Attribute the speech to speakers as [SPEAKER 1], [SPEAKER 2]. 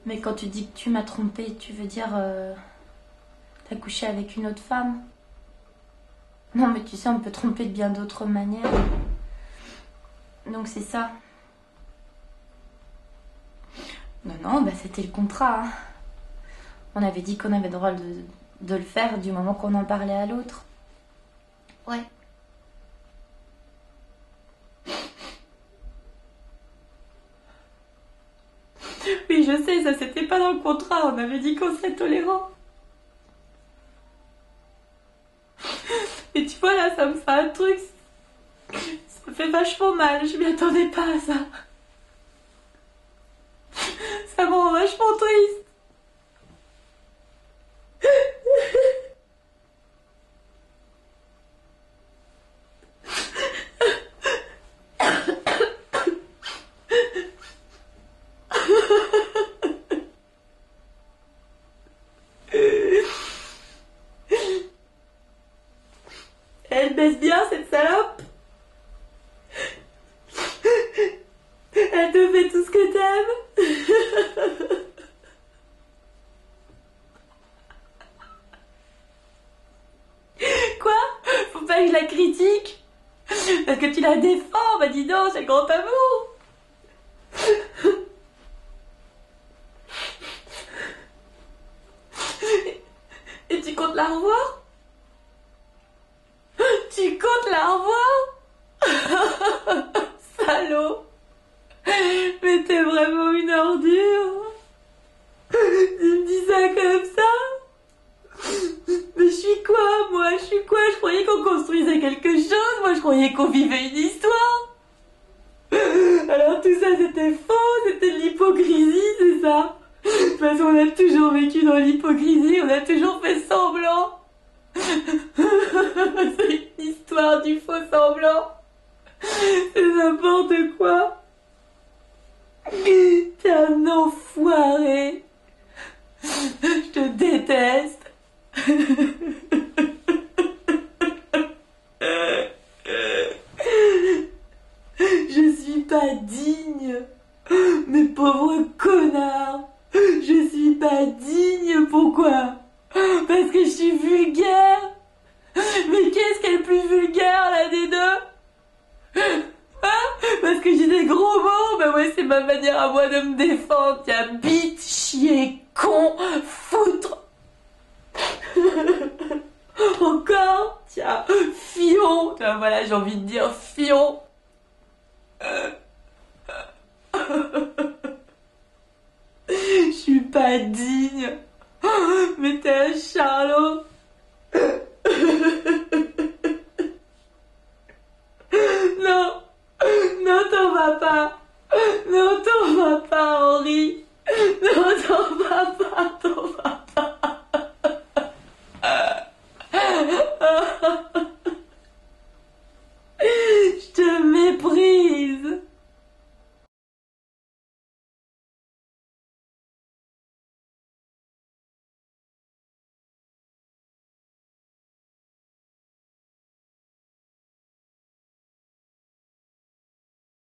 [SPEAKER 1] Mais quand tu dis que tu m'as trompé, tu veux dire... t'as couché avec une autre femme? Non, mais tu sais, on peut tromper de bien d'autres manières. Donc c'est ça. Non, non, bah c'était le contrat. Hein. On avait dit qu'on avait le droit de le faire du moment qu'on en parlait à l'autre. Ouais. Oui, je sais, ça c'était pas dans le contrat. On avait dit qu'on serait tolérant. Et tu vois, là, ça me fait un truc. Ça me fait vachement mal. Je m'y attendais pas à ça. Ça me rend vachement triste. Elle baisse bien, cette salope. Elle te fait tout ce que t'aimes. Quoi? Faut pas que je la critique? Parce que tu la défends, bah dis donc, c'est le grand amour. Et tu comptes la revoir? Tu comptes la revoir? Salaud. Mais t'es vraiment une ordure. Tu me dis ça comme ça? Mais je suis quoi, moi? Je suis quoi? Je croyais qu'on construisait quelque chose. Moi, je croyais qu'on vivait une histoire. Alors tout ça, c'était faux. C'était de l'hypocrisie, c'est ça? De toute façon, on a toujours vécu dans l'hypocrisie. On a toujours fait semblant. C'est une histoire du faux semblant. C'est n'importe quoi. T'es un enfoiré. Je te déteste. Je suis pas digne. Mais pauvre connard. Je suis pas digne. Pourquoi? Parce que je suis vulgaire. Mais qu'est-ce qu'elle est plus vulgaire, là, des deux? Hein? Parce que j'ai des gros mots? Bah ouais, c'est ma manière à moi de me défendre. Tiens, bite, chier, con, foutre. Encore? Tiens, fion. Tiens, voilà, j'ai envie de dire fion. Je suis pas digne. Mais t'es un charlot.